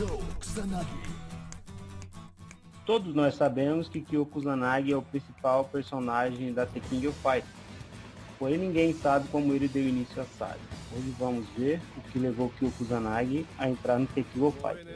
Todos nós sabemos que Kyo Kusanagi é o principal personagem da The King of Fighters, porém ninguém sabe como ele deu início à saga. Hoje vamos ver o que levou Kyo Kusanagi a entrar no The King of Fighters.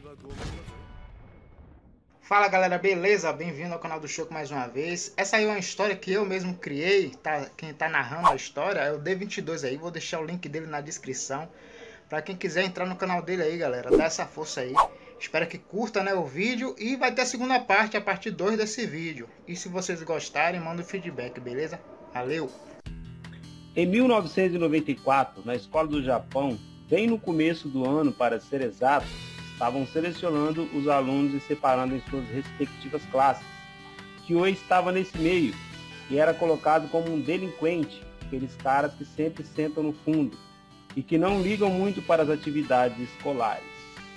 Fala galera, beleza? Bem-vindo ao canal do Choco mais uma vez. Essa aí é uma história que eu mesmo criei, tá? Quem tá narrando a história é o D22 aí, vou deixar o link dele na descrição. Pra quem quiser entrar no canal dele aí, galera, dá essa força aí. Espero que curta, né, o vídeo e vai ter a segunda parte, a parte 2 desse vídeo. E se vocês gostarem, manda um feedback, beleza? Valeu! Em 1994, na escola do Japão, bem no começo do ano para ser exato, estavam selecionando os alunos e separando em suas respectivas classes. Kyo estava nesse meio e era colocado como um delinquente, aqueles caras que sempre sentam no fundo e que não ligam muito para as atividades escolares.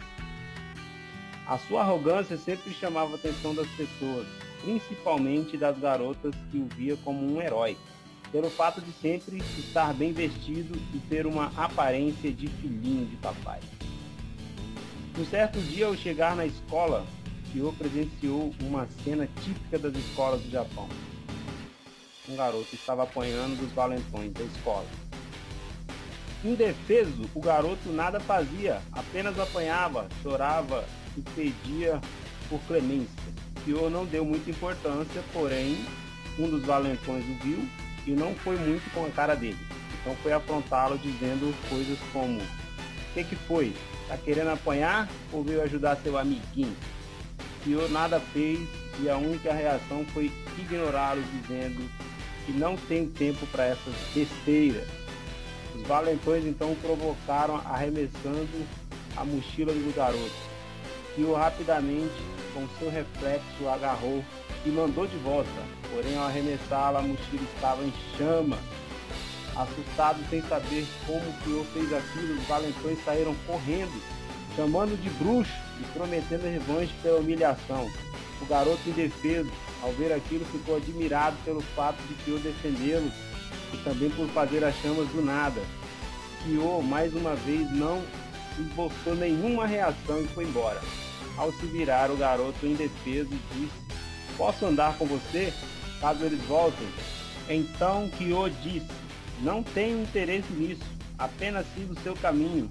A sua arrogância sempre chamava a atenção das pessoas, principalmente das garotas que o via como um herói, pelo fato de sempre estar bem vestido e ter uma aparência de filhinho de papai. Um certo dia, ao chegar na escola, Kyo presenciou uma cena típica das escolas do Japão. Um garoto estava apanhando dos valentões da escola. Indefeso, o garoto nada fazia, apenas apanhava, chorava e pedia por clemência. Kyo não deu muita importância, porém, um dos valentões o viu e não foi muito com a cara dele. Então foi afrontá-lo dizendo coisas como: "O que foi? Tá querendo apanhar ou veio ajudar seu amiguinho?" Kyo nada fez e a única reação foi ignorá-lo, dizendo que não tem tempo para essas besteiras. Os valentões então provocaram, arremessando a mochila do garoto. Kyo rapidamente, com seu reflexo, agarrou e mandou de volta, porém ao arremessá-la a mochila estava em chama. Assustado, sem saber como Kyo fez aquilo, os valentões saíram correndo, chamando de bruxo e prometendo revanche pela humilhação. O garoto indefeso, ao ver aquilo, ficou admirado pelo fato de Kyo defendê-lo e também por fazer as chamas do nada. Kyo, mais uma vez, não esboçou nenhuma reação e foi embora. Ao se virar, o garoto indefeso disse: "Posso andar com você, caso eles voltem?" Então Kyo disse: "Não tenho interesse nisso, apenas siga o seu caminho."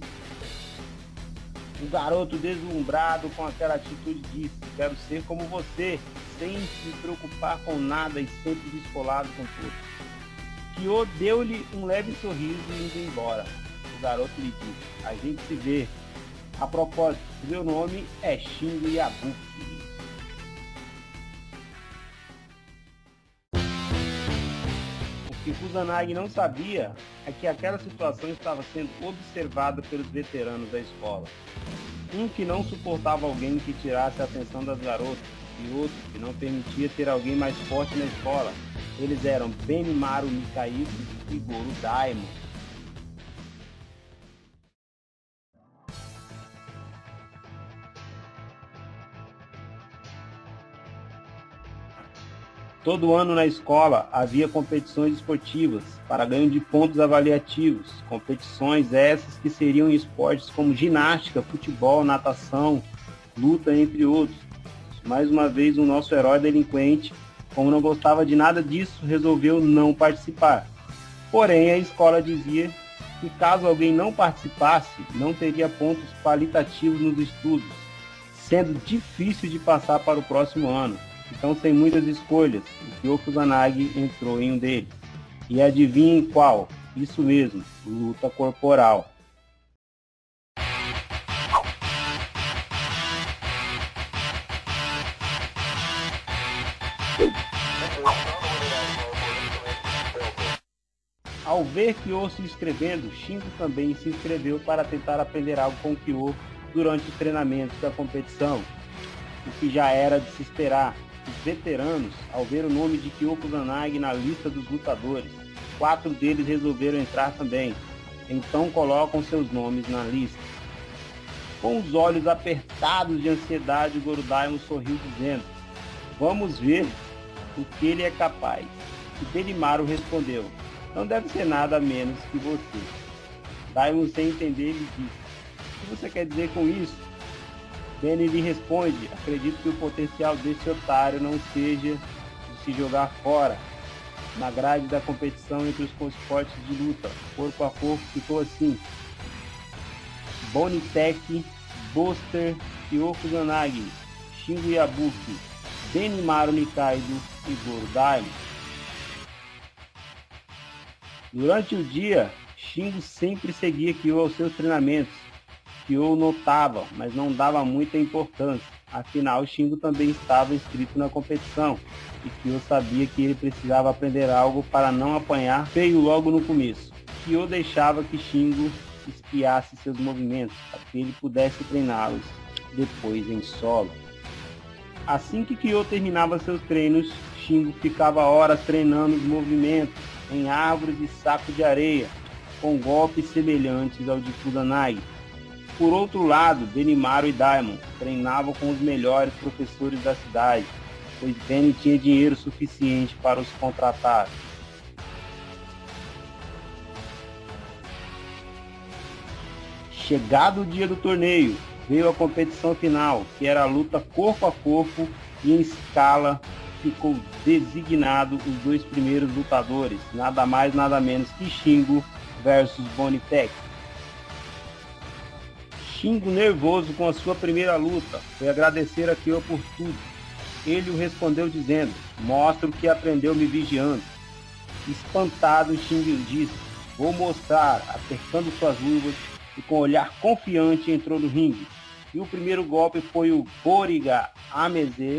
O garoto, deslumbrado com aquela atitude, disse: "Quero ser como você, sem se preocupar com nada e sempre descolado com tudo." Kyo deu-lhe um leve sorriso indo embora. O garoto lhe disse: "A gente se vê. A propósito, meu nome é Shingo Yabuki." O que Kusanagi não sabia é que aquela situação estava sendo observada pelos veteranos da escola. Um que não suportava alguém que tirasse a atenção das garotas, e outro que não permitia ter alguém mais forte na escola. Eles eram Benimaru Nikaido e Goro Daimon. Todo ano na escola havia competições esportivas para ganho de pontos avaliativos, competições essas que seriam esportes como ginástica, futebol, natação, luta, entre outros. Mais uma vez, o nosso herói delinquente, como não gostava de nada disso, resolveu não participar. Porém, a escola dizia que caso alguém não participasse, não teria pontos qualitativos nos estudos, sendo difícil de passar para o próximo ano. Então, sem muitas escolhas, o Kyo Kusanagi entrou em um deles. E adivinhem qual? Isso mesmo, luta corporal. Ao ver Kyo se inscrevendo, Shingo também se inscreveu para tentar aprender algo com Kyo durante os treinamentos da competição, o que já era de se esperar. Os veteranos, ao ver o nome de Kyo Kusanagi na lista dos lutadores, 4 deles resolveram entrar também, então colocam seus nomes na lista. Com os olhos apertados de ansiedade, o Goro Daimon sorriu dizendo: "Vamos ver o que ele é capaz." E Benimaru respondeu: "Não deve ser nada menos que você." Daimon, sem entender, lhe disse: "O que você quer dizer com isso?" Benny lhe responde: acredito que o potencial desse otário não seja de se jogar fora. Na grade da competição entre os esportes de luta, corpo a corpo, ficou assim: Bonitec, Buster, Kyoko Kusanagi, Shingo Yabuki, Benimaru Nikaido e Goro Daimon. Durante o dia, Shingo sempre seguia Kyo aos seus treinamentos. Kyo notava, mas não dava muita importância. Afinal, Shingo também estava inscrito na competição e Kyo sabia que ele precisava aprender algo para não apanhar feio logo no começo. Kyo deixava que Shingo espiasse seus movimentos para que ele pudesse treiná-los depois em solo. Assim que Kyo terminava seus treinos, Shingo ficava horas treinando os movimentos em árvores e saco de areia, com golpes semelhantes ao de Kusanagi. Por outro lado, Benimaru e Daimon treinavam com os melhores professores da cidade, pois Benny tinha dinheiro suficiente para os contratar. Chegado o dia do torneio, veio a competição final, que era a luta corpo a corpo, e em escala ficou designado os dois primeiros lutadores, nada mais nada menos que Shingo versus Bonitec. Shingo, nervoso com a sua primeira luta, foi agradecer a Kyo por tudo. Ele o respondeu dizendo: mostra o que aprendeu me vigiando. Espantado, Shingo disse: vou mostrar, apertando suas luvas, e com olhar confiante entrou no ringue. E o primeiro golpe foi o Boriga Ameze,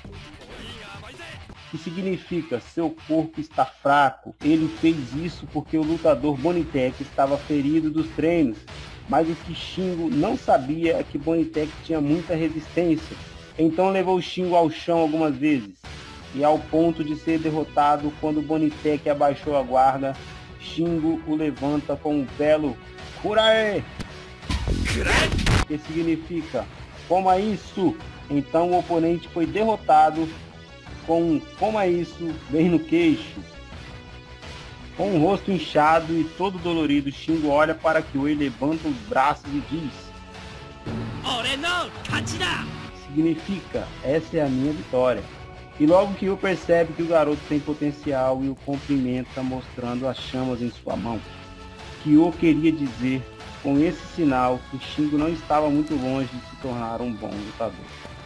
que significa seu corpo está fraco. Ele fez isso porque o lutador Bonitec estava ferido dos treinos, mas o que Shingo não sabia é que Bonitec tinha muita resistência. Então levou Shingo ao chão algumas vezes, e ao ponto de ser derrotado. Quando Bonitec abaixou a guarda, Shingo o levanta com um belo Kurae, que significa coma isso. Então o oponente foi derrotado com um coma isso bem no queixo. Com o rosto inchado e todo dolorido, Shingo olha para Kyo e levanta os braços e diz: significa, essa é a minha vitória. E logo Kyo percebe que o garoto tem potencial e o cumprimenta, mostrando as chamas em sua mão. Kyo queria dizer com esse sinal que Shingo não estava muito longe de se tornar um bom lutador.